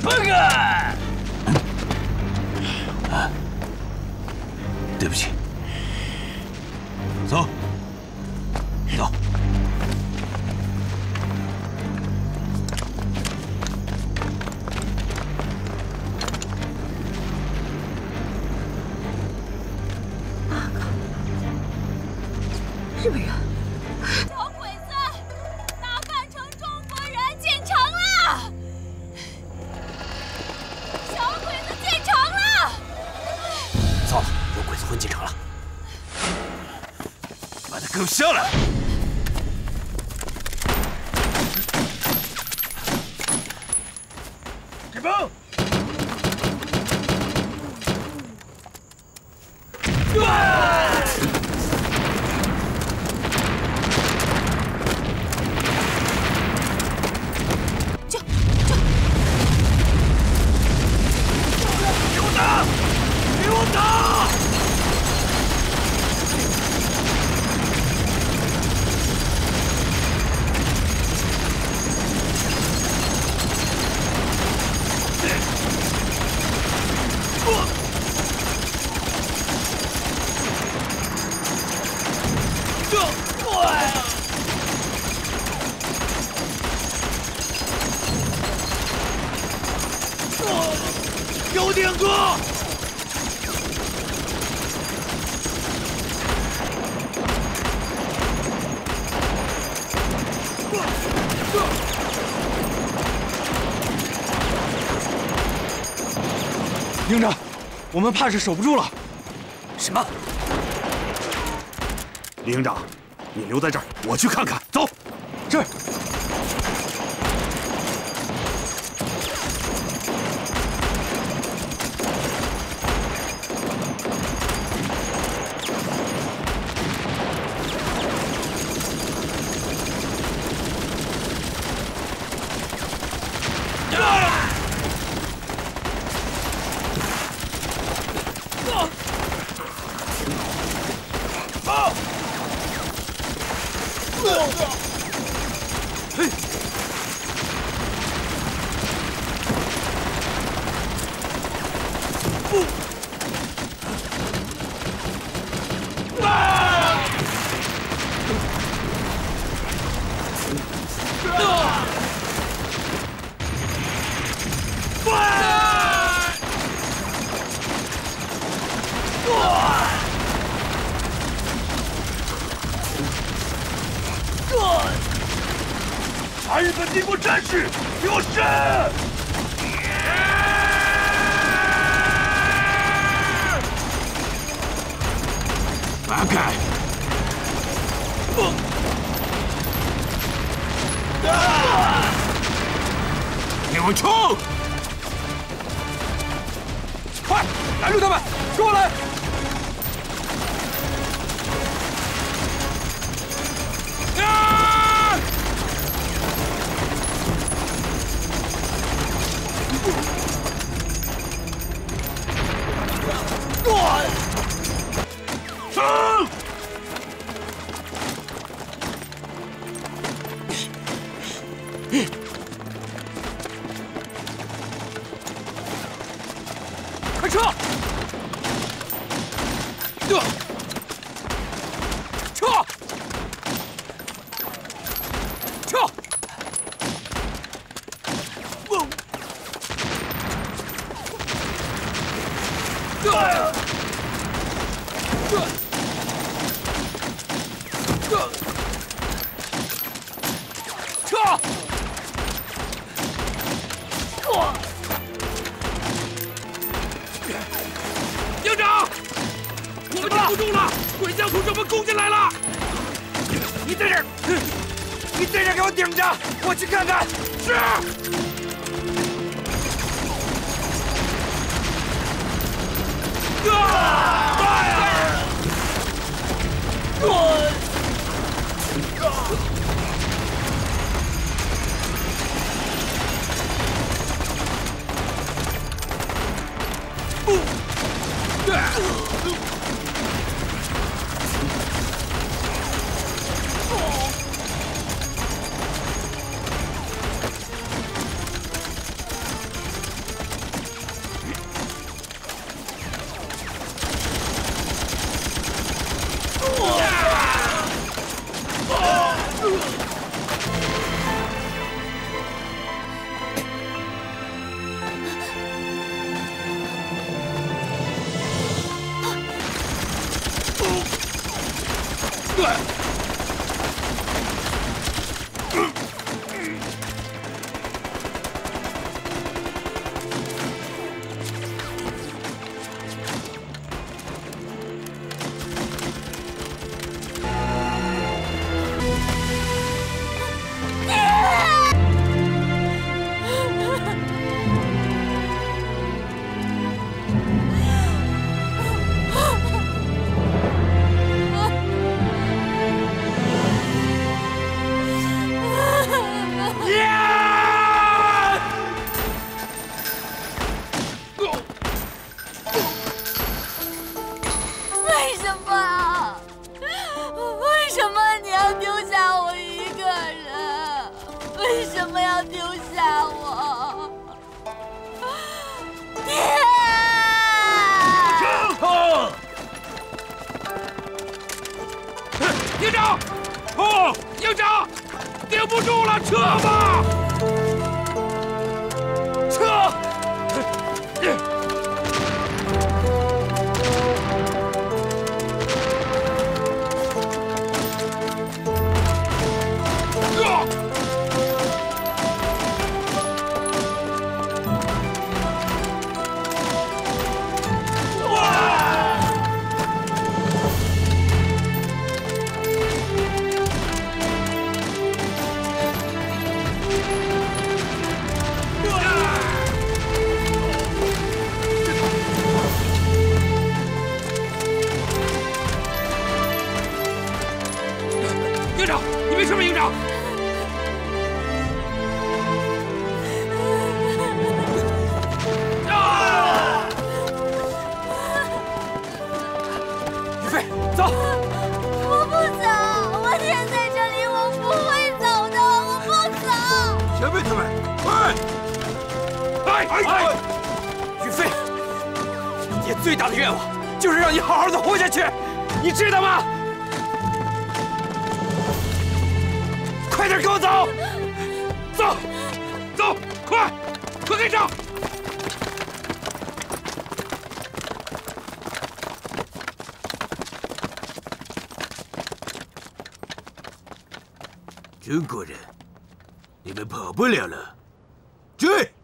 对不起，走，走。 日本人， 小鬼子打扮成中国人进城了！小鬼子进城了！ 糟了，有鬼子混进城了！ 把他给我下来！开炮！有点哥！ 营长，我们怕是守不住了。 什么？ 李营长，你留在这儿，我去看看。走。 是。 查日本帝国战士，给我杀！ 马改！ 给我冲！ 快，拦住他们！跟我来！快撤！撤！撤！撤！ 营长，我们顶不住了，鬼将从正门攻进来了！ 你在这儿，你在这儿给我顶着，我去看看。 是。 什么要丢下我？爹！ 营长，哦，营长，顶不住了，撤吧！撤！营长，你没事吧，营长？ 于飞，走！ 我不走，我爹在这里，我不会走的，我不走。 前辈他们，于飞，你爹最大的愿望就是让你好好的活下去，你知道吗？快点跟我走！ 走，走，快跟上！ 中国人，你们跑不了了，追！